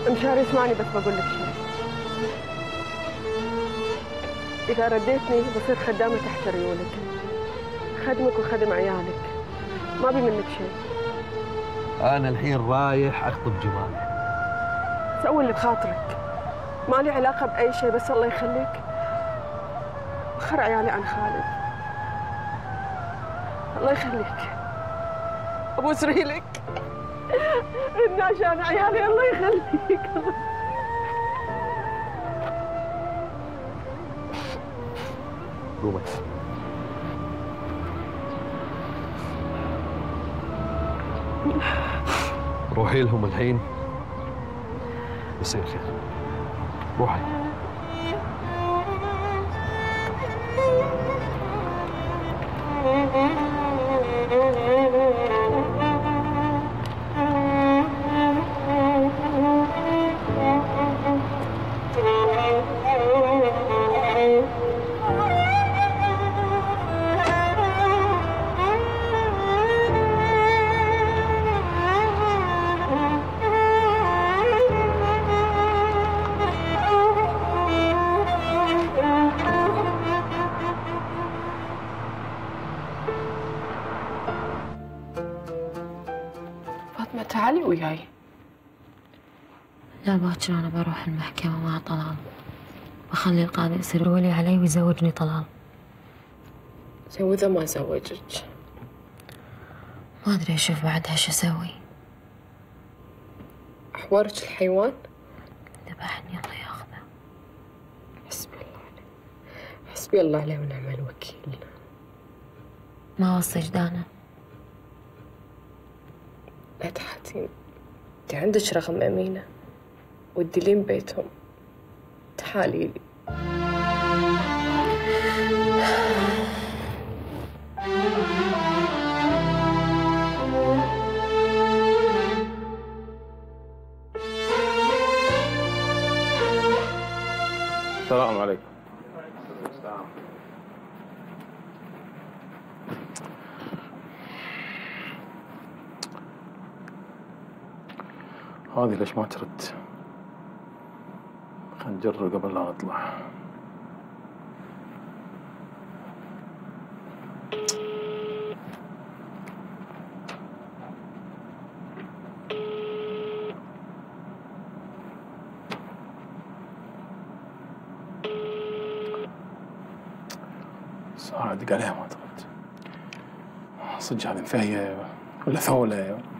مشاري اسمعني بس بقول لك شيء. إذا رديتني بصير خدامة تحت ريولك، خدمك وخدم عيالك، ما بي منك شيء. أنا الحين رايح أخطب جمال. سوي اللي بخاطرك، ما لي علاقة بأي شيء، بس الله يخليك وخر عيالي عن خالد. الله يخليك أبوس رجلك إن عشان عيالي الله يخليك. قومي. روحي لهم الحين يصير خير. روحي. فاطمة تعالي وياي. لا باكر أنا بروح المحكمة مع طلال، بخلي القاضي يصير ولي علي ويزوجني طلال. وإذا ما زوجك؟ ما أدري أشوف بعدها شو أسوي. أحوارك الحيوان؟ ذبحني الله ياخذه. حسبي الله عليه، حسبي الله عليه ونعم الوكيل. ما وصي جدانه. لا تحاتين، انت عندك رقم أمينة وتدلين بيتهم، تعالي لي. السلام عليكم. هذه ليش ما ترد؟ خلينا نجرب قبل لا نطلع. ساعة أدق عليها ما ترد. صدق هذه مفهية ولا ثولة؟